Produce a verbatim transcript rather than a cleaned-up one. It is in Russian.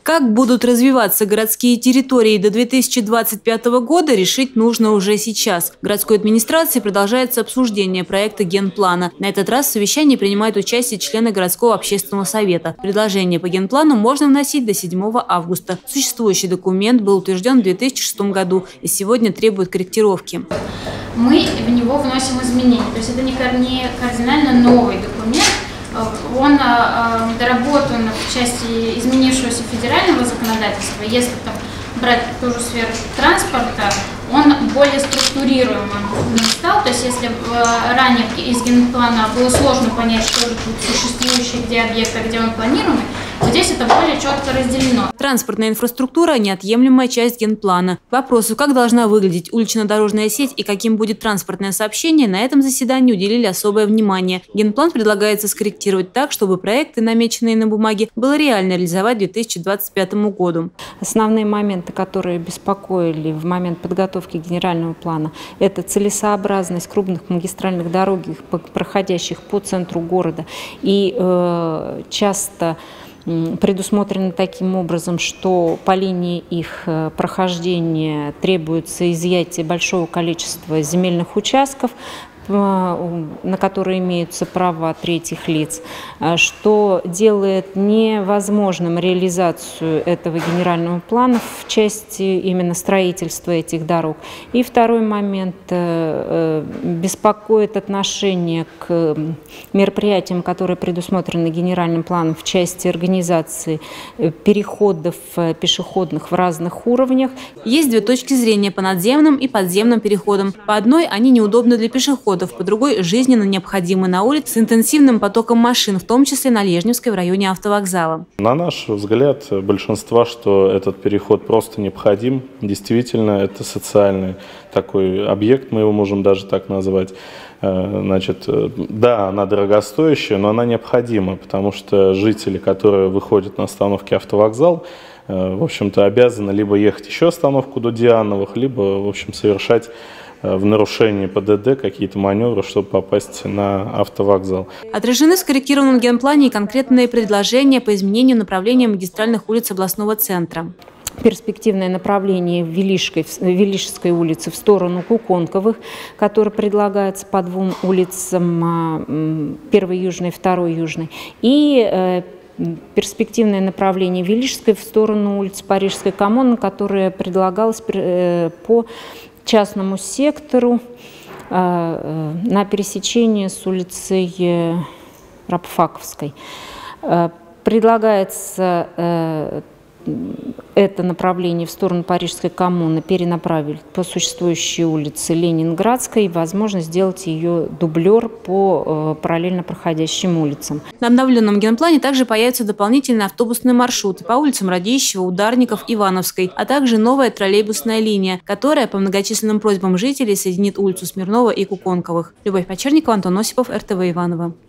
Как будут развиваться городские территории до две тысячи двадцать пятого года, решить нужно уже сейчас. В городской администрации продолжается обсуждение проекта генплана. На этот раз в совещании принимают участие члены городского общественного совета. Предложение по генплану можно вносить до седьмого августа. Существующий документ был утвержден в две тысячи шестом году и сегодня требует корректировки. Мы в него вносим изменения. То есть это не кардинально новый документ. Он э, доработан в части изменившегося федерального законодательства. Если там, брать ту же сферу транспорта, он более структурируемым стал. То есть если э, ранее из генплана было сложно понять, что же тут существующий, где объект, а где он планируемый, то здесь это более четко разделено. Транспортная инфраструктура – неотъемлемая часть генплана. К вопросу, как должна выглядеть улично-дорожная сеть и каким будет транспортное сообщение, на этом заседании уделили особое внимание. Генплан предлагается скорректировать так, чтобы проекты, намеченные на бумаге, было реально реализовать к две тысячи двадцать пятому году. Основные моменты, которые беспокоили в момент подготовки генерального плана, это целесообразность крупных магистральных дорог, проходящих по центру города, и э, часто предусмотрено таким образом, что по линии их прохождения требуется изъятие большого количества земельных участков, на которые имеются права третьих лиц, что делает невозможным реализацию этого генерального плана в части именно строительства этих дорог. И второй момент – беспокоит отношение к мероприятиям, которые предусмотрены генеральным планом в части организации переходов пешеходных в разных уровнях. Есть две точки зрения по надземным и подземным переходам. По одной они неудобны для пешеходов, по другой жизненно необходимы на улице с интенсивным потоком машин, в том числе на Лежневской в районе автовокзала. На наш взгляд, большинства, что этот переход просто необходим. Действительно, это социальный такой объект, мы его можем даже так назвать. Значит, да, она дорогостоящая, но она необходима, потому что жители, которые выходят на остановке автовокзал, в общем-то, обязаны либо ехать еще остановку до Диановых, либо, в общем, совершать в нарушении ПДД какие-то маневры, чтобы попасть на автовокзал. Отражены в скорректированном генплане и конкретные предложения по изменению направления магистральных улиц областного центра. Перспективное направление Велишской, Велишской улицы в сторону Куконковых, которое предлагается по двум улицам, первой южной, второй южной, и перспективное направление Велишской в сторону улицы Парижской коммуны, которое предлагалось по частному сектору на пересечении с улицей Рабфаковской. Предлагается это направление в сторону Парижской коммуны перенаправить по существующей улице Ленинградской и, возможно, сделать ее дублер по э, параллельно проходящим улицам. На обновленном генплане также появятся дополнительные автобусные маршруты по улицам Радищева, Ударников, Ивановской, а также новая троллейбусная линия, которая по многочисленным просьбам жителей соединит улицу Смирнова и Куконковых. Любовь Почерникова, Антон Осипов, эр тэ вэ Иваново.